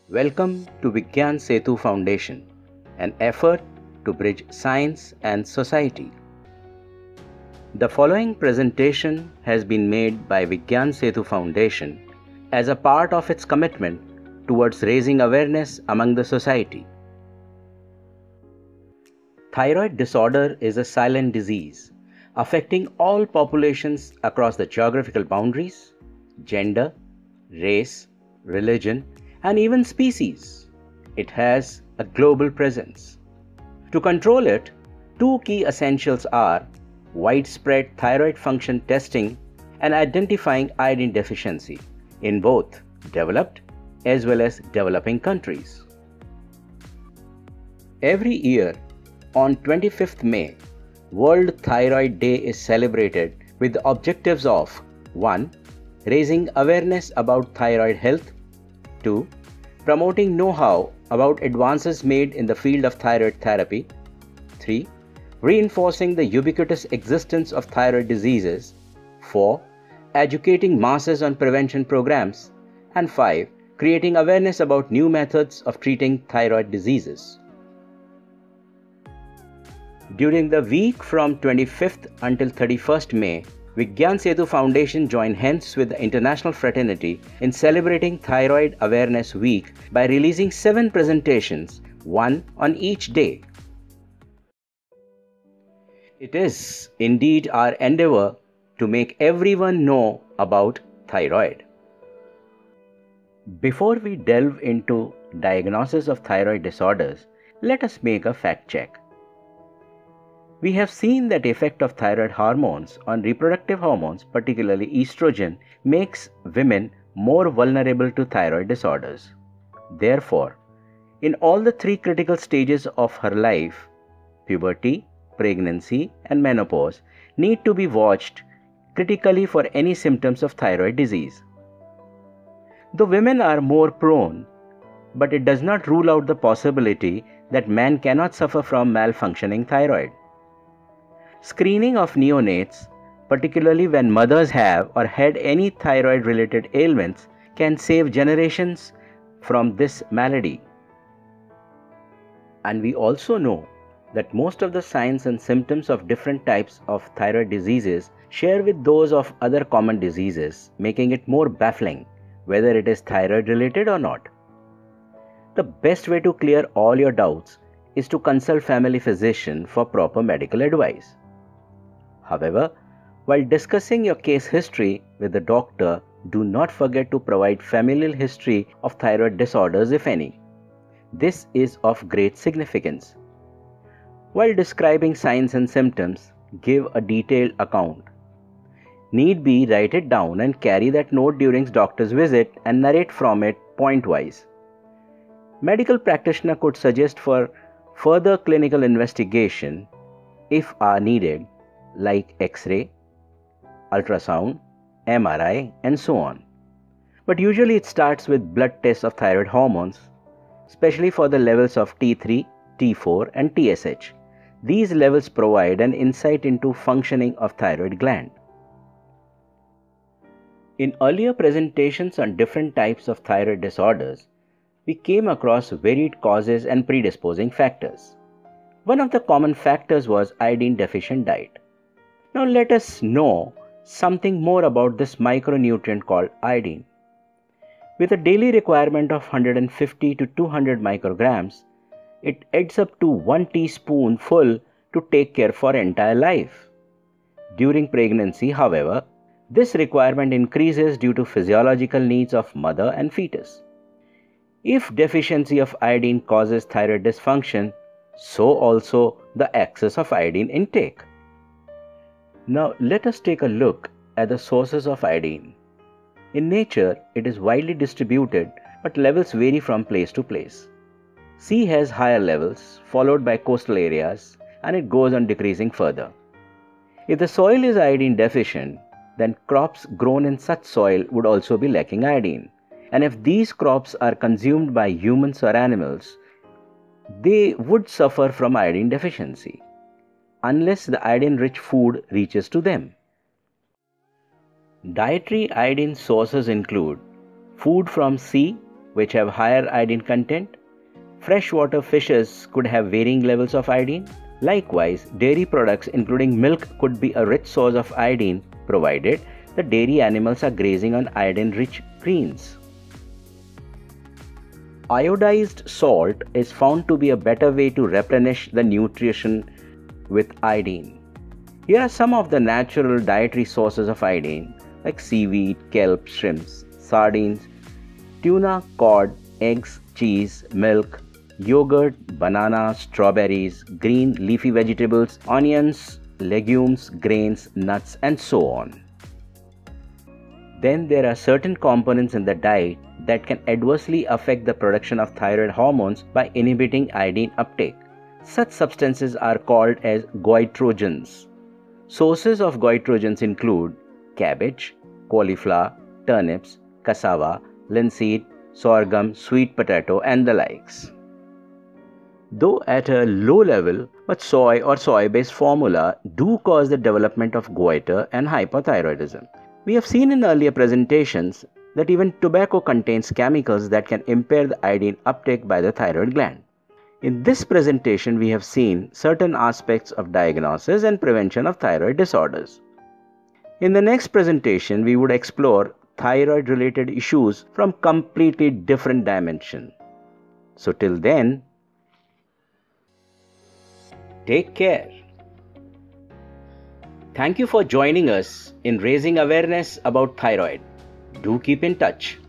Welcome to Vigyan Setu Foundation, an effort to bridge science and society. The following presentation has been made by Vigyan Setu Foundation as a part of its commitment towards raising awareness among the society. Thyroid disorder is a silent disease affecting all populations across the geographical boundaries, gender, race, religion, and even species. It has a global presence. To control it, two key essentials are widespread thyroid function testing and identifying iodine deficiency in both developed as well as developing countries. Every year, on 25th May, World Thyroid Day is celebrated with the objectives of 1. Raising awareness about thyroid health, 2. Promoting know-how about advances made in the field of thyroid therapy, 3. Reinforcing the ubiquitous existence of thyroid diseases, 4. Educating masses on prevention programs, and 5. Creating awareness about new methods of treating thyroid diseases. During the week from 25th until 31st May, Vigyan Setu Foundation joined hands with the international fraternity in celebrating Thyroid Awareness Week by releasing 7 presentations, one on each day. It is indeed our endeavor to make everyone know about thyroid. Before we delve into diagnosis of thyroid disorders, let us make a fact check. We have seen that the effect of thyroid hormones on reproductive hormones, particularly estrogen, makes women more vulnerable to thyroid disorders. Therefore, in all the 3 critical stages of her life, puberty, pregnancy, and menopause need to be watched critically for any symptoms of thyroid disease. Though women are more prone, but it does not rule out the possibility that men cannot suffer from malfunctioning thyroid. Screening of neonates, particularly when mothers have or had any thyroid-related ailments, can save generations from this malady. And we also know that most of the signs and symptoms of different types of thyroid diseases share with those of other common diseases, making it more baffling whether it is thyroid-related or not. The best way to clear all your doubts is to consult family physician for proper medical advice. However, while discussing your case history with the doctor, do not forget to provide familial history of thyroid disorders if any. This is of great significance. While describing signs and symptoms, give a detailed account. Need be, write it down and carry that note during doctor's visit and narrate from it point-wise. Medical practitioner could suggest for further clinical investigation if are needed, like X-ray, ultrasound, MRI, and so on. But usually it starts with blood tests of thyroid hormones, especially for the levels of T3, T4, and TSH. These levels provide an insight into functioning of thyroid gland. In earlier presentations on different types of thyroid disorders, we came across varied causes and predisposing factors. One of the common factors was iodine deficient diet. Now let us know something more about this micronutrient called iodine. With a daily requirement of 150 to 200 micrograms, it adds up to 1 teaspoonful to take care for entire life. During pregnancy, however, this requirement increases due to physiological needs of mother and fetus. If deficiency of iodine causes thyroid dysfunction, so also the excess of iodine intake. Now let us take a look at the sources of iodine. In nature, it is widely distributed, but levels vary from place to place. Sea has higher levels, followed by coastal areas, and it goes on decreasing further. If the soil is iodine deficient, then crops grown in such soil would also be lacking iodine. And if these crops are consumed by humans or animals, they would suffer from iodine deficiency, unless the iodine-rich food reaches to them. Dietary iodine sources include food from sea, which have higher iodine content. Freshwater fishes could have varying levels of iodine. Likewise, dairy products including milk could be a rich source of iodine provided the dairy animals are grazing on iodine-rich greens. Iodized salt is found to be a better way to replenish the nutrition with iodine. Here are some of the natural dietary sources of iodine like seaweed, kelp, shrimps, sardines, tuna, cod, eggs, cheese, milk, yogurt, banana, strawberries, green leafy vegetables, onions, legumes, grains, nuts, and so on. Then there are certain components in the diet that can adversely affect the production of thyroid hormones by inhibiting iodine uptake. Such substances are called as goitrogens. Sources of goitrogens include cabbage, cauliflower, turnips, cassava, linseed, sorghum, sweet potato, and the likes. Though at a low level, but soy or soy-based formula do cause the development of goiter and hypothyroidism. We have seen in earlier presentations that even tobacco contains chemicals that can impair the iodine uptake by the thyroid gland. In this presentation, we have seen certain aspects of diagnosis and prevention of thyroid disorders. In the next presentation, we would explore thyroid-related issues from completely different dimension. So till then, take care. Thank you for joining us in raising awareness about thyroid. Do keep in touch.